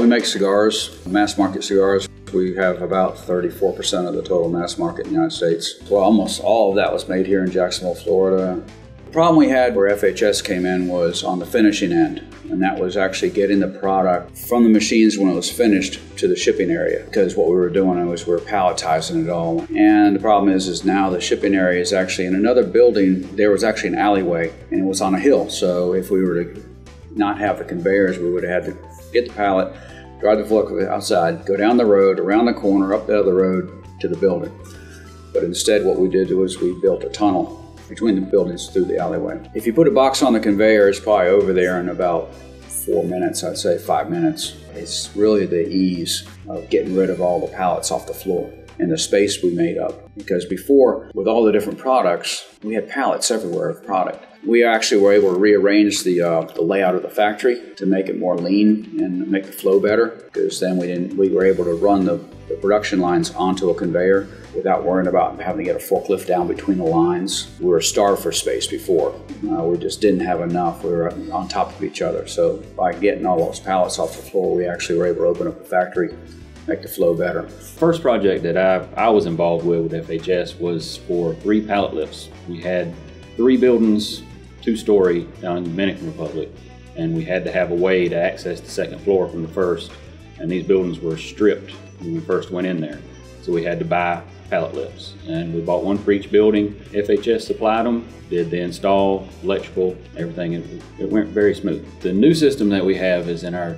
make cigars, mass market cigars. We have about 34% of the total mass market in the United States. Well, almost all of that was made here in Jacksonville, Florida. The problem we had where FHS came in was on the finishing end, and that was actually getting the product from the machines when it was finished to the shipping area, because what we were doing was we were palletizing it all. And the problem is now the shipping area is actually in another building. There was actually an alleyway, and it was on a hill. So if we were to not have the conveyors, we would have had to get the pallet, drive the forklift outside, go down the road, around the corner, up the other road to the building. But instead what we did was we built a tunnel between the buildings through the alleyway. If you put a box on the conveyor, it's probably over there in about 4 minutes, I'd say 5 minutes. It's really the ease of getting rid of all the pallets off the floor and the space we made up. Because before, with all the different products, we had pallets everywhere of product. We actually were able to rearrange the layout of the factory to make it more lean and make the flow better, because then we were able to run the production lines onto a conveyor without worrying about having to get a forklift down between the lines. We were starved for space before. We just didn't have enough. We were on top of each other. So by getting all those pallets off the floor, we actually were able to open up the factory, make the flow better. First project that I was involved with FHS was for 3 pallet lifts. We had 3 buildings, 2-story down in the Dominican Republic, and we had to have a way to access the second floor from the first, and these buildings were stripped when we first went in there. So we had to buy pallet lifts, and we bought one for each building. FHS supplied them, did the install, electrical, everything. It went very smooth. The new system that we have is in our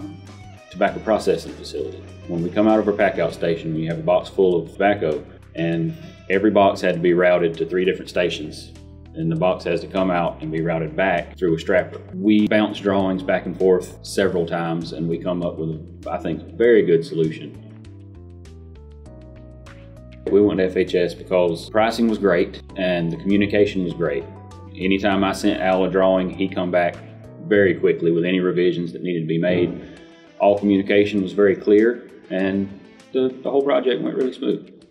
tobacco processing facility. When we come out of our pack out station, we have a box full of tobacco, and every box had to be routed to 3 different stations. And the box has to come out and be routed back through a strapper. We bounce drawings back and forth several times, and we come up with, I think, a very good solution. We went to FHS because pricing was great and the communication was great. Anytime I sent Al a drawing, he'd come back very quickly with any revisions that needed to be made. All communication was very clear, and the whole project went really smooth.